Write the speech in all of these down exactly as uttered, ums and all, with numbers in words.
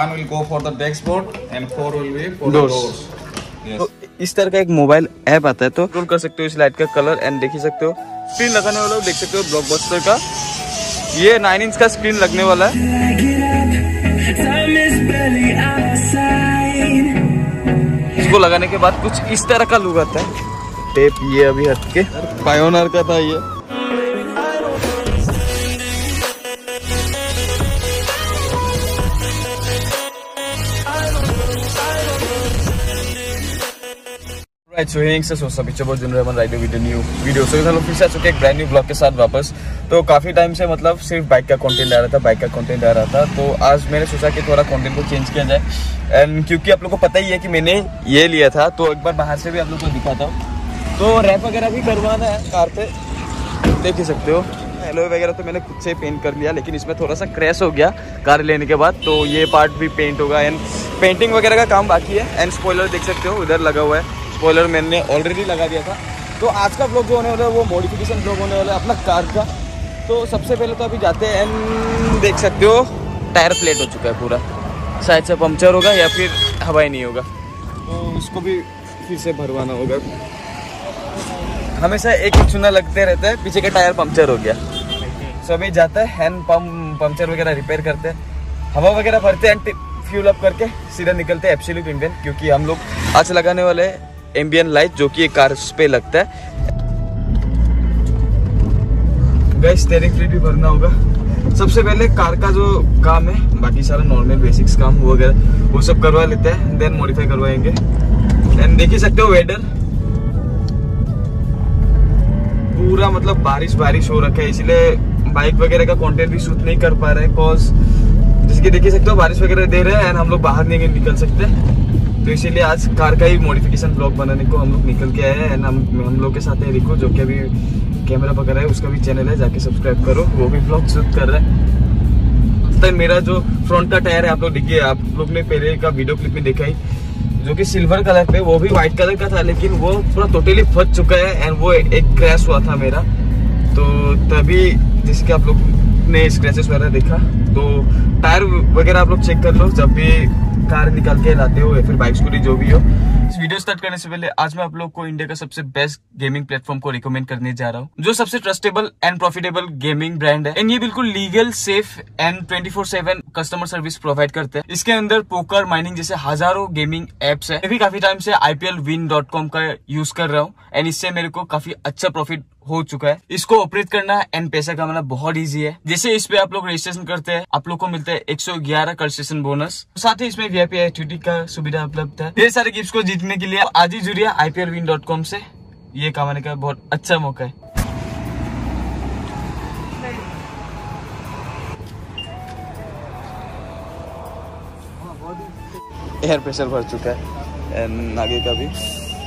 One will go for the dashboard and four will be for the doors. Yes. तो इस तरह का एक मोबाइल ऐप आता है, तो कंट्रोल कर सकते हो इस लाइट का कलर एंड देख ही सकते हो। स्क्रीन लगाने वाला देख सकते हो ब्लॉकबस्टर का, ये नाइन इंच का स्क्रीन लगने वाला है। इसको लगाने के बाद कुछ इस तरह का लुक आता है। टेप ये अभी हट के पायोनियर का था ये। राइट सो हेइंग से सोचा पिक्चर बहुत जनरल मन ride with new video. So हम लोग फिर से आ चुके एक ब्रांड न्यू ब्लॉग के साथ वापस। तो काफी टाइम से मतलब सिर्फ बाइक का कंटेंट आ रहा था बाइक का कंटेंट आ रहा था तो आज मैंने सोचा कि थोड़ा कंटेंट को चेंज किया जाए। एंड क्योंकि आप लोग को पता ही है कि मैंने ये लिया था, तो एक बार बाहर से भी आप लोग को दिखाता हूँ। तो रैप वगैरह भी करवाना है कार पे, देख ही सकते हो। एलॉय वगैरह तो मैंने खुद से पेंट कर लिया, लेकिन इसमें थोड़ा सा क्रैश हो गया कार लेने के बाद, तो ये पार्ट भी पेंट होगा। एंड पेंटिंग वगैरह का काम बाकी है। एंड स्पॉइलर देख सकते हो उधर लगा हुआ है, स्पॉइलर मैंने ऑलरेडी लगा दिया था। तो आज का ब्लॉग जो होने वाला है वो मॉडिफिकेशन ब्लॉग होने वाला है अपना कार का। तो सबसे पहले तो अभी जाते हैं एंड देख सकते हो टायर फ्लैट हो चुका है पूरा, शायद से पंक्चर होगा या फिर हवा ही नहीं होगा, तो उसको भी फिर से भरवाना होगा। हमेशा एक ही चुना लगते रहता है, पीछे का टायर पंक्चर हो गया। सो अभी जाता है हैंड पंप पंक्चर वगैरह रिपेयर करते हैं, हवा वगैरह भरते हैं, फ्यूल अप करके सीधा निकलते हैं एब्सोल्यूट इंडियन, क्योंकि हम लोग आज लगाने वाले हैं एम्बियन लाइट जो कि एक कार पे लगता है। गाइस स्टीयरिंग फ्लूइड भी भरना होगा। सबसे पहले कार का जो काम है, बाकी सारा नॉर्मल बेसिक्स काम वगैरह वो सब करवा लेते हैं, देन मॉडिफाई करवाएंगे। एंड देख ही सकते हो वेदर पूरा मतलब बारिश बारिश हो रखा है, इसलिए बाइक वगैरह का कंटेंट भी शूट नहीं कर पा रहे हैं। कॉज जिसके देख ही सकते हो बारिश वगैरह दे रहे हैं एंड हम लोग बाहर नहीं निकल सकते, तो इसीलिए आज कार का ही मॉडिफिकेशन ब्लॉग बनाने को हम लोग निकल के आए हैं। एंड हम हम लोग के साथ है रिको, जो कि अभी कैमरा पकड़ रहा है, उसका भी चैनल है, जाके सब्सक्राइब करो, वो भी ब्लॉग शूट कर रहा है। तो मेरा जो फ्रंट का टायर है आप लोग देखिए, आप लोग ने पहले का वीडियो क्लिप में देखा ही, जो कि सिल्वर कलर पे, वो भी व्हाइट कलर का था, लेकिन वो पूरा टोटली फट चुका है एंड वो एक क्रैश हुआ था मेरा। तो तभी जिसके आप लोग ने स्क्रैचेस वगैरह देखा, तो टायर वगैरह आप लोग चेक कर लो जब भी कार निकाल के लाते हो या फिर बाइक स्कूटी जो भी हो। इस वीडियो स्टार्ट करने से पहले आज मैं आप लोग को इंडिया का सबसे बेस्ट गेमिंग प्लेटफॉर्म को रिकमेंड करने जा रहा हूँ, जो सबसे trustable and profitable gaming brand है। एंड ये बिल्कुल legal, safe and twenty four seven customer service provide करते हैं। इसके अंदर पोकर, माइनिंग जैसे हजारों गेमिंग एप्स है। मैं भी काफी टाइम से I P L win dot com का यूज कर रहा हूँ एंड इससे मेरे को काफी अच्छा प्रॉफिट हो चुका है। इसको ऑपरेट करना एंड पैसा कमाना बहुत इजी है। जैसे इस पे आप लोग रजिस्ट्रेशन करते हैं, आप लोग को मिलता है एक सौ ग्यारह रजिस्ट्रेशन बोनस, साथ ही इसमें वी आई पी एक्टिविटी का सुविधा उपलब्ध है। ढेर सारे गिफ्ट्स को जीतने के लिए आज ही जुड़िए I P L win dot com से, ये कमाने का बहुत अच्छा मौका है। एयर प्रेशर भर चुका है एंड आगे का भी।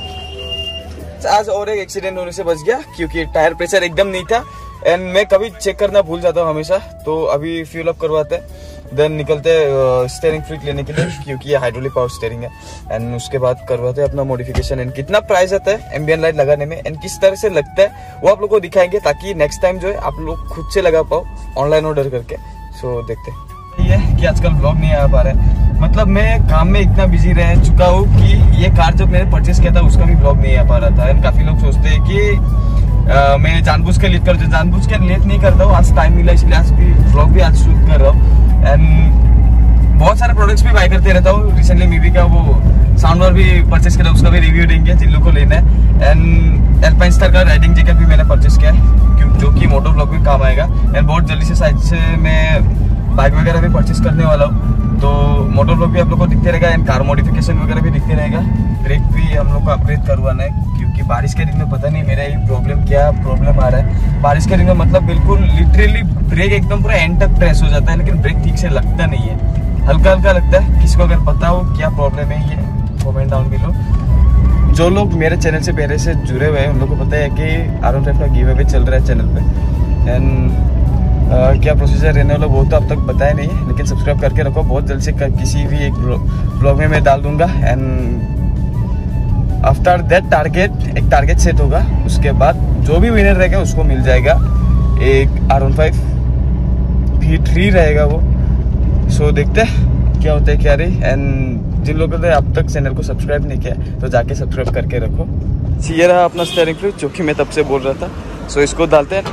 आज और एक एक्सीडेंट होने से बच गया, क्योंकि टायर प्रेशर एकदम नहीं था एंड मैं कभी चेक करना भूल जाता हूँ हमेशा। तो अभी फ्यूल अप करवाते हैं, देन निकलते हैं स्टीयरिंग फ्लूइड लेने के लिए, क्योंकि ये हाइड्रोलिक पावर स्टीयरिंग है। एंड उसके बाद करवाते हैं अपना मॉडिफिकेशन। एंड कितना प्राइस आता है एम्बियन लाइट लगाने में एंड किस तरह से लगता है वो आप लोग को दिखाएंगे, ताकि नेक्स्ट टाइम जो है आप लोग खुद से लगा पाओ ऑनलाइन ऑर्डर करके। सो देखते हैं। ये कि आजकल ब्लॉग नहीं आ पा रहा है, मतलब मैं काम में इतना बिजी रह चुका हूँ कि ये कार जब मैंने परचेस किया था उसका भी ब्लॉग नहीं आ पा रहा था। एंड काफी लोग सोचते हैं कि आ, मैं जानबूझ के लेट कर जानबूझ के लेट नहीं करता हूँ, आज टाइम मिला इसलिए आज भी ब्लॉग भी आज शूट कर रहा हूँ। एंड बहुत सारे प्रोडक्ट्स भी बाय करते रहता हूँ। रिसेंटली मीवी का वो साउंड बार भी परचेस किया, उसका भी रिव्यू देंगे जिन लोग को लेना है। एंड एल्पाइन स्टार का राइडिंग जैकेट भी मैंने परचेस किया है, जो कि मोटो ब्लॉग भी काम आएगा। एंड बहुत जल्दी से साइड से मैं बाइक वगैरह भी परचेस करने वाला हूँ, तो मोटर ब्लॉग भी आप लोग को दिखते रहेगा एंड कार मॉडिफिकेशन वगैरह भी दिखते रहेगा। ब्रेक भी हम लोग को अपग्रेड करवाना है, क्योंकि बारिश के दिन में पता नहीं मेरा ये प्रॉब्लम क्या प्रॉब्लम आ रहा है। बारिश के दिन में मतलब बिल्कुल लिटरली ब्रेक एकदम पूरा एंड तक प्रेस हो जाता है, लेकिन ब्रेक ठीक से लगता नहीं है, हल्का हल्का लगता है। किसी को अगर पता हो क्या प्रॉब्लम है ये कमेंट डाउन बिलो। जो लोग मेरे चैनल से पहले से जुड़े हुए हैं उन लोग को पता है कि आर वन फाइव का गिव अवे चल रहा है चैनल पे। एंड Uh, क्या प्रोसीजर रहने वाला वो तो अब तक बताया नहीं है, लेकिन सब्सक्राइब करके रखो, बहुत जल्द से किसी भी एक ब्लॉग में मैं डाल दूंगा। एंड आफ्टर दैट टारगेट एक टारगेट सेट होगा, उसके बाद जो भी विनर रहेगा उसको मिल जाएगा एक R one five V three रहेगा वो। सो देखते हैं क्या होता है क्या रे। एंड जिन लोगों ने अब तक चैनल को सब्सक्राइब नहीं किया तो जाके सब्सक्राइब करके रखो। ये रहा अपना स्टीयरिंग फ्लूइड जो कि मैं तब से बोल रहा था। सो इसको डालते हैं।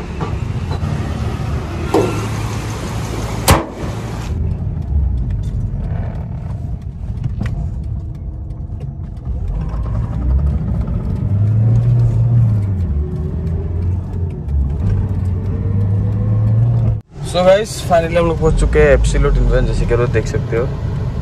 सो गाइस फाइनली हम लोग पहुंच चुके हैं एब्सोल्यूट इन्वेंट, जैसे कि आप देख सकते हो।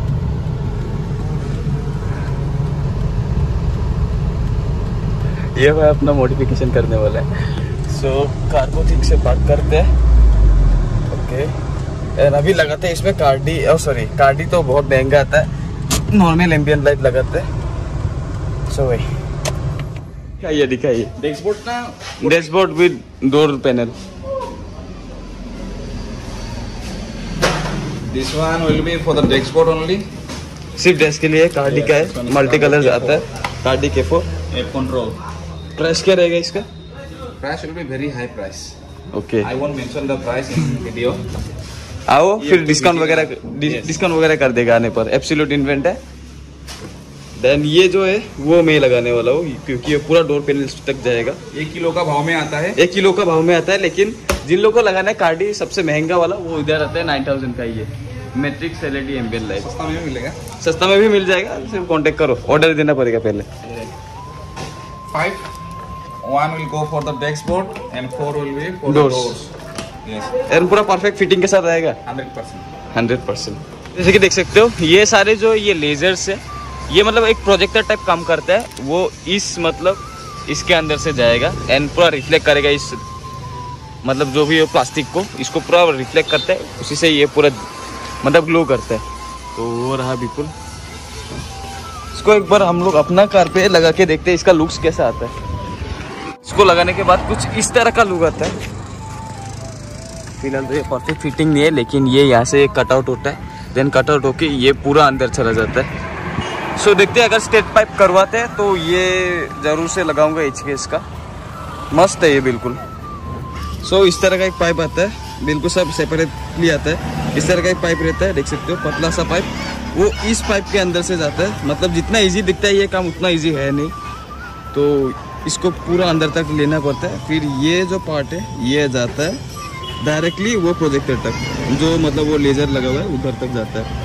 ये भाई अपना मॉडिफिकेशन करने वाला है। सो so, कार को ठीक से पार्क करते हैं। ओके एंड अभी लगाते हैं इसमें कार्डी। ओ सॉरी कार्डी तो बहुत महंगा आता है, नॉर्मल एम्बियंट लाइट लगाते हैं। सो भाई दिखाइए दिखाइए डैशबोर्ड ना, dashboard with door panel. This one will be for the dashboard only. सिर्फ डैश के लिए कार्डी का है, मल्टी कलर आता है। कार्डी के फोर Air control. प्राइस क्या रहेगा इसका? Price will be very high price. Okay I won't mention the price in video. आओ ये फिर तो डिस्काउंट video वगैरह Yes. डिस्काउंट वगैरह कर देगा आने पर। एब्सोल्यूट इन्वेंट है। देन ये जो है वो मैं लगाने वाला हूँ क्योंकि ये पूरा डोर पैनल तक जाएगा। एक किलो का भाव में आता है। एक किलो का भाव में आता है, लेकिन जिन लोगों को लगाना है कार्डी सबसे महंगा वाला वो इधर आता है नाइन थाउजेंड का। ये मैट्रिक्स एलईडी एम्बियंट लाइट सस्ता में भी मिलेगा। सस्ता में भी मिल जाएगा। सिर्फ कांटेक्ट करो, ऑर्डर देना पड़ेगा पहले। Five. One will go for the dashboard and four will be for Doors. the doors. Yes. और पूरा परफेक्ट फिटिंग के साथ आएगा Hundred percent. Hundred percent. जैसे कि देख सकते हो ये सारे जो ये लेजर्स है, ये मतलब एक प्रोजेक्टर टाइप काम करता है। वो इस मतलब इसके अंदर से जाएगा एंड पूरा रिफ्लेक्ट करेगा इस मतलब जो भी हो प्लास्टिक को, इसको पूरा रिफ्लेक्ट करता है, उसी से ये पूरा मतलब ग्लो करता है। तो वो रहा बिल्कुल। इसको एक बार हम लोग अपना कार पे लगा के देखते हैं इसका लुक्स कैसा आता है। इसको लगाने के बाद कुछ इस तरह का लुक आता है। फिलहाल तो ये परफेक्ट फिटिंग नहीं है, लेकिन ये यहाँ से कटआउट होता है, देन कटआउट होके ये पूरा अंदर चला जाता है। सो so, देखते हैं अगर स्ट्रेट पाइप करवाते हैं तो ये ज़रूर से लगाऊंगा एच के एस का। मस्त है ये बिल्कुल। सो so, इस तरह का एक पाइप आता है, बिल्कुल सब सेपरेटली आता है। इस तरह का एक पाइप रहता है, देख सकते हो पतला सा पाइप। वो इस पाइप के अंदर से जाता है। मतलब जितना इजी दिखता है ये काम उतना इजी है नहीं, तो इसको पूरा अंदर तक लेना पड़ता है। फिर ये जो पार्ट है ये जाता है डायरेक्टली वो प्रोजेक्टर तक, जो मतलब वो लेजर लगा हुआ है उधर तक जाता है।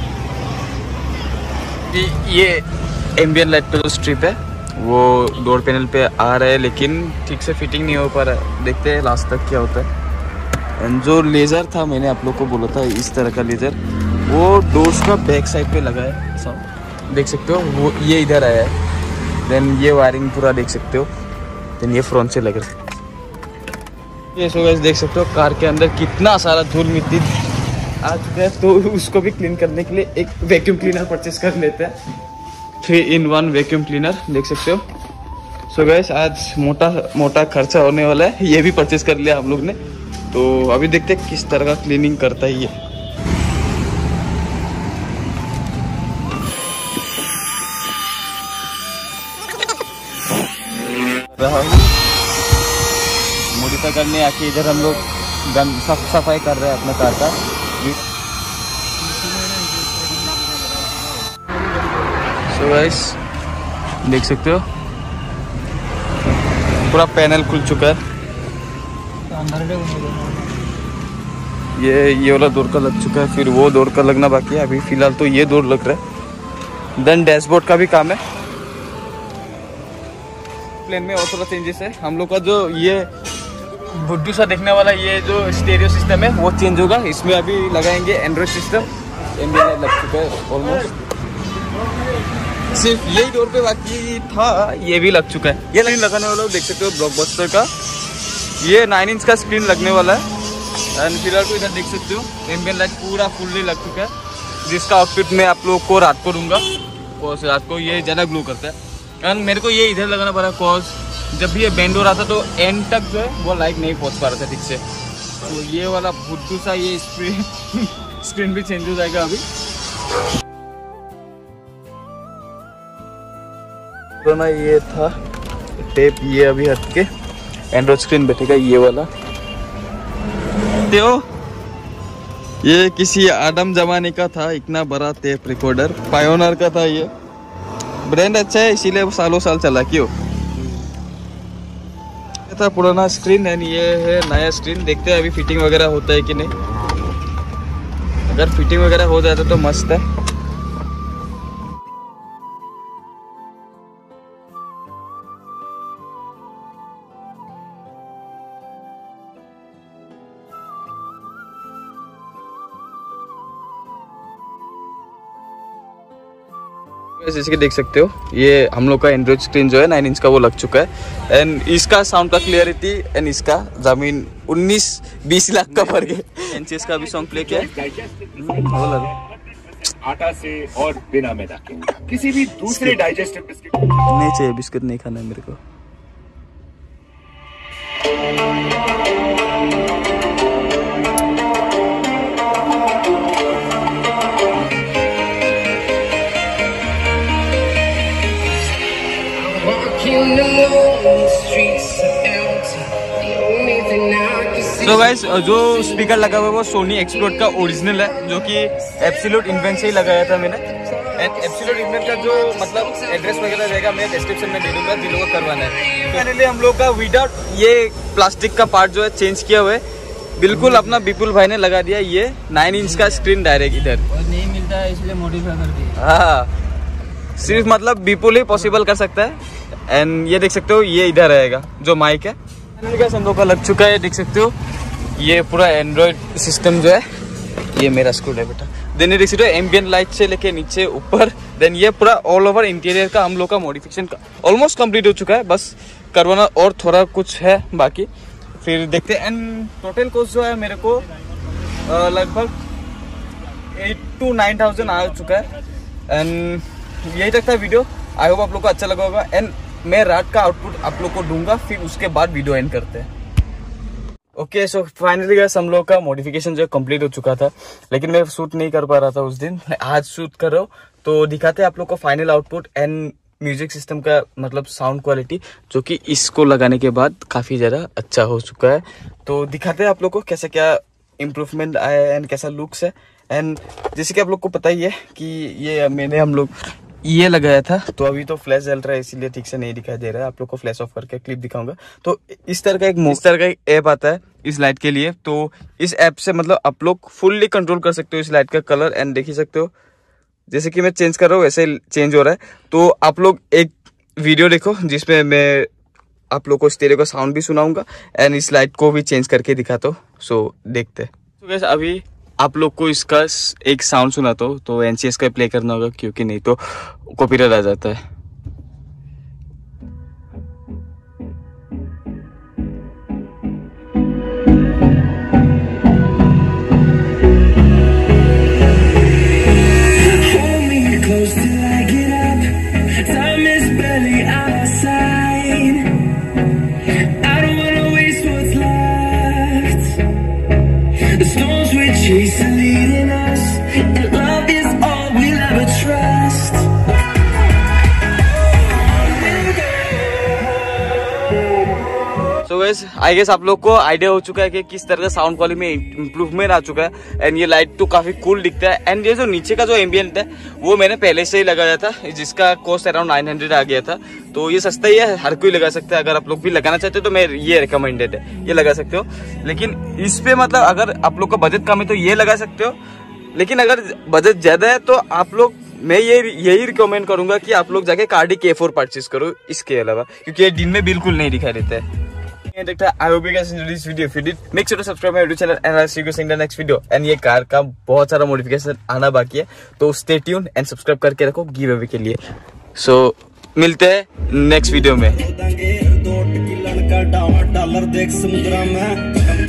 ये एम्बियंट लाइट का जो स्ट्रिप है वो डोर पैनल पे आ रहा है, लेकिन ठीक से फिटिंग नहीं हो पा रहा है। देखते हैं लास्ट तक क्या होता है। एंड जो लेज़र था मैंने आप लोग को बोला था इस तरह का लेज़र, वो डोर्स का बैक साइड पे लगा है। सब देख सकते हो वो ये इधर आया है। देन ये वायरिंग पूरा देख सकते हो। देन ये फ्रंट से लग रहा है। ये सो गाइस देख सकते हो कार के अंदर कितना सारा धूल मिट्टी आ चुका है, तो उसको भी क्लीन करने के लिए एक वैक्यूम क्लीनर परचेस कर लेते हैं। Three in one vacuum cleaner देख सकते हो। सो गाइस आज मोटा मोटा खर्चा होने वाला है, ये भी परचेस कर लिया हम लोग ने। तो अभी देखते हैं किस तरह का क्लीनिंग करता है ये। मॉडिफाई करने आके इधर हम लोग गन साफ सफाई कर रहे हैं अपने कार का। सो गाइस देख सकते हो पूरा पैनल खुल चुका है। ये ये वाला डोर का लग चुका है, फिर वो डोर का लगना बाकी है। अभी फिलहाल तो ये डोर लग रहा है। देन डैशबोर्ड का भी काम है। प्लेन में और थोड़ा चेंजेस है। हम लोग का जो ये बुड्ढू सा देखने वाला ये जो स्टीरियो सिस्टम है वो चेंज होगा। इसमें अभी लगाएंगे एंड्रॉइड सिस्टम। एम्बियंट लग चुका है ऑलमोस्ट। सिर्फ यही डोर पे बाकी था, ये भी लग चुका है। ये लाइन लगाने वाला देख सकते हो ब्लॉकबस्टर का। ये नाइन इंच का स्क्रीन लगने वाला है। एंड फिलहाल तो इधर देख सकते हो एम्बियंट लाइट पूरा फुल्ली लग चुका है, जिसका आउटफिट मैं आप लोग को रात को दूंगा। और रात को ये ज़्यादा ग्लो करता है। एंड मेरे को ये इधर लगाना पड़ा कॉज जब भी ये बेंड हो रहा था तो एंड तक जो है वो लाइट नहीं पहुंच पा रहा था ठीक से। तो ये वाला बुद्धू सा ये स्क्रीन स्क्रीन भी चेंज हो जाएगा अभी। तो ना ये था टेप, ये अभी हट के एंड्रॉइड स्क्रीन बैठेगा ये वाला। तो ये किसी आदम जमाने का था, इतना बड़ा टेप रिकॉर्डर, पायोनियर का था ये। ब्रांड अच्छा है इसीलिए वो सालों साल चला। क्यों ये था पुराना स्क्रीन एंड ये है नया स्क्रीन। देखते हैं अभी फिटिंग वगैरह होता है कि नहीं। अगर फिटिंग वगैरह हो जाता तो मस्त है। जैसे कि देख सकते हो ये हम लोग का एंड्रॉइड स्क्रीन जो है नाइन इंच का वो लग चुका है एंड इसका साउंड का क्लियरिटी एंड इसका जमीन उन्नीस बीस लाख का फर्क है। एनसीएस का भी सॉन्ग प्ले किया आटा से और बिना मैदा के किसी भी दूसरे डाइजेस्टिव बिस्किट नहीं चाहिए। बिस्किट नहीं खाना है मेरे को। तो गाइस जो स्पीकर लगा हुआ है वो सोनी एक्सप्लोड का ओरिजिनल है, जो कि एब्सोल्यूट इन्वेंट से ही लगाया था मैंने। एंड एब्सोल्यूट इन्वेंट का जो मतलब एड्रेस वगैरह रहेगा मैं डिस्क्रिप्शन में दे दूंगा जिन लोगों को करवाना है। फाइनली हम लोग का विदाउट ये प्लास्टिक का पार्ट जो है चेंज किया हुआ है। बिल्कुल अपना विपुल भाई ने लगा दिया ये नाइन इंच का स्क्रीन डायरेक्ट इधर। नहीं मिलता है इसलिए मॉडिफाई कर दिया। हाँ सिर्फ मतलब विपुल ही पॉसिबल कर सकता है। एंड ये देख सकते हो ये इधर रहेगा जो माइक है। हम लोग का लग चुका है, देख सकते हो ये पूरा एंड्रॉइड सिस्टम जो है। ये मेरा स्क्रू है बेटा। देन ये देख सकते हो एम्बियंट लाइट से लेके नीचे ऊपर। देन ये पूरा ऑल ओवर इंटीरियर का हम लोग का मॉडिफिकेशन का ऑलमोस्ट कंप्लीट हो चुका है, बस करवाना और थोड़ा कुछ है बाकी, फिर देखते हैं। एंड टोटल कॉस्ट जो है मेरे को लगभग एट टू नाइन थाउजेंड आ चुका है। एंड यही तक था वीडियो। आई होप आप लोग को अच्छा लगा होगा। एंड मैं रात का आउटपुट आप लोग को दूंगा, फिर उसके बाद वीडियो एंड करते हैं। ओके सो फाइनली गाइस हम लोग का मॉडिफिकेशन जो है कंप्लीट हो चुका था, लेकिन मैं शूट नहीं कर पा रहा था उस दिन। आज शूट कर रहा हूँ तो दिखाते हैं आप लोग को final output and music system का मतलब साउंड क्वालिटी, जो कि इसको लगाने के बाद काफी ज्यादा अच्छा हो चुका है। तो दिखाते हैं आप लोग को कैसे क्या इम्प्रूवमेंट आया है एंड कैसा लुक्स है। एंड जैसे कि आप लोग को पता ही है कि ये मैंने हम लोग ये लगाया था, तो अभी तो फ्लैश जल रहा है इसीलिए ठीक से नहीं दिखाई दे रहा है। आप लोग को फ्लैश ऑफ करके क्लिप दिखाऊंगा। तो इस तरह का एक इस तरह का एक ऐप आता है इस लाइट के लिए। तो इस ऐप से मतलब आप लोग फुल्ली कंट्रोल कर सकते हो इस लाइट का कलर। एंड देख ही सकते हो जैसे कि मैं चेंज कर रहा हूँ वैसे चेंज हो रहा है। तो आप लोग एक वीडियो देखो जिसमें मैं आप लोग को स्टेरियो का साउंड भी सुनाऊंगा एंड इस लाइट को भी चेंज करके दिखाता हूँ। सो देखते हैं। तो गाइस अभी आप लोग को इसका एक साउंड सुनाता हूँ, तो एनसीएस का प्ले करना होगा क्योंकि नहीं तो कॉपीराइट आ जाता है। सो गाइस आई गेस आप लोग को आइडिया हो चुका है कि किस तरह का साउंड क्वालिटी में इम्प्रूवमेंट आ चुका है। एंड ये लाइट तो काफी कूल दिखता है। एंड ये जो नीचे का जो एम्बियंट है वो मैंने पहले से ही लगाया था, जिसका कॉस्ट अराउंड नाइन हंड्रेड आ गया था। तो ये सस्ता ही है, हर कोई लगा सकता है। अगर आप लोग भी लगाना चाहते हो तो मैं ये रिकमेंडेड है, ये लगा सकते हो। लेकिन इस पे मतलब अगर आप लोग का बजट कम है तो ये लगा सकते हो। लेकिन अगर बजट ज्यादा है तो आप लोग मैं ये यही रिकमेंड करूंगा कि आप लोग जाके कार्डिक के फोर परचेज करो इसके अलावा, क्योंकि ये दिन में बिल्कुल नहीं दिखाई देता है। I hope you guys enjoyed this video. If you did, make sure to subscribe my YouTube channel and I'll see you guys in the next video. And ये कार का बहुत सारा मॉडिफिकेशन आना बाकी है, तो stay tuned and subscribe करके रखो गिव अवे के लिए। So मिलते हैं नेक्स्ट वीडियो में।